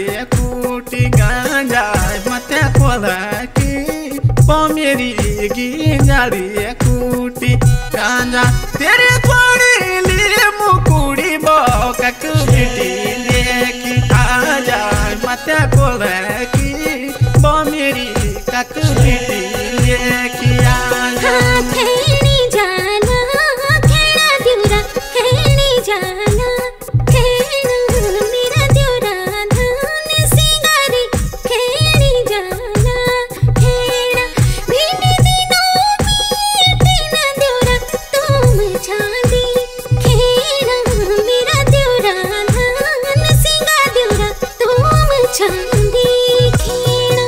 कूटी गांजा मते कोला की पमेरी गिंजाली कूटी गांजा तेरे थोड़ी लिए मुकुड़ी बोकक बेटी लेकी आजा मते कोला की पमेरी कक बेटी लेकी आजा खेड़ी जाना खेड़ा दिउरा खेड़ी जाना खेड़ा मेरा दिउरा धान सिंगारी खेड़ी जाना खेड़ा भिंडी दिनों मीठी ना दिउरा तुम चांदी खेड़ा मेरा दिउरा धान सिंगा दिउरा तुम चांदी खेड़ा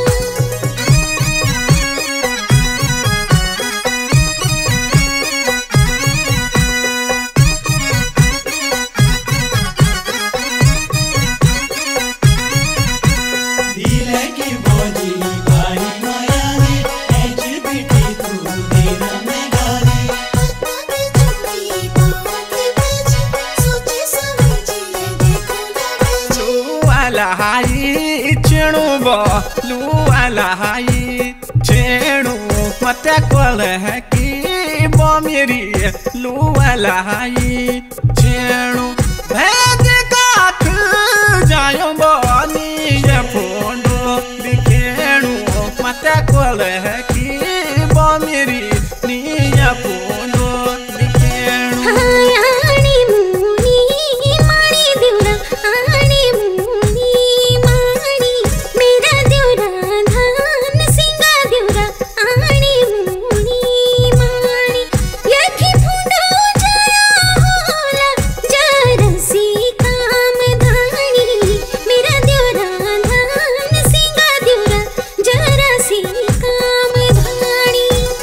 लहाई चेणु बो लुआ लहाई चेणु मते कोल है की बो मेरी लुआ लहाई चेणु भेद काठ जायो बो नीजे फोंडो दिखेणु मते कोल है की बो मेरी नीजे फोंडो दिखेणु आनी मुनी मानी दिउरा आनी मुनी मानी मेरा दिउरा धान सिंगा दिउरा आनी मुनी मानी यखी फुंडो जया होला जरसी काम धानी मेरा दिउरा धान सिंगा दिउरा जरसी काम धानी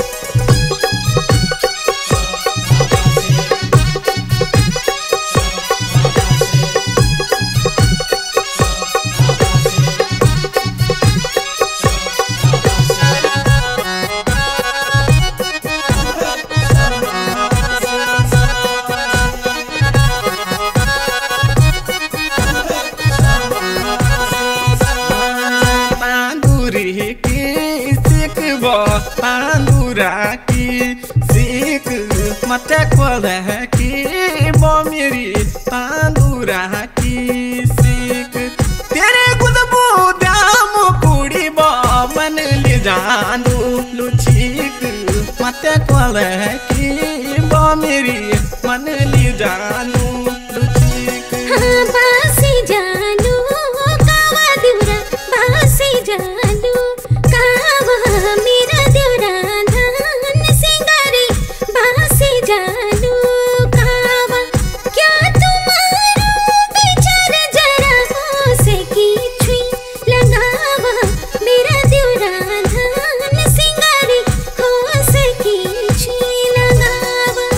पांडुरा की सीख मते कोल है की बो मेरी पांडुरा की सीख तेरे गुदबू दाम कुड़ी बो मन ले जानू लुचीक मते कोल है की बो मेरी मन ले जानू लुचीक बासी जानू कावा दिउरा बासी जानू कावा मेरा दिउरा धान सिंगारी बासी जानू कावा क्या तुम्हारा विचार जरा हो से की छुई लगावा मेरा दिउरा धान सिंगारी हो से की छुई लगावा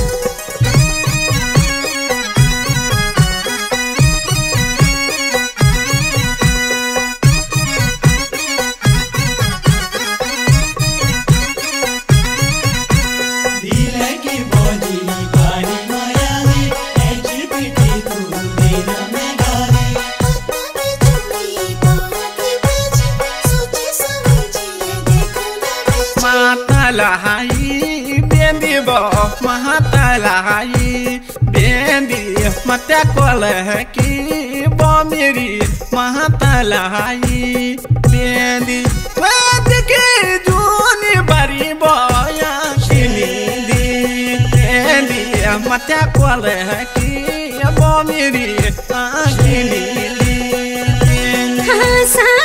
लहाई बेंदी बो महता लहाई बेंदी मते कोल है की बो मेरी महता लहाई बेंदी वेद के जूनी बरी बोया शिनी दी बेंदी मते कोल है की बो मेरी आशिनी दी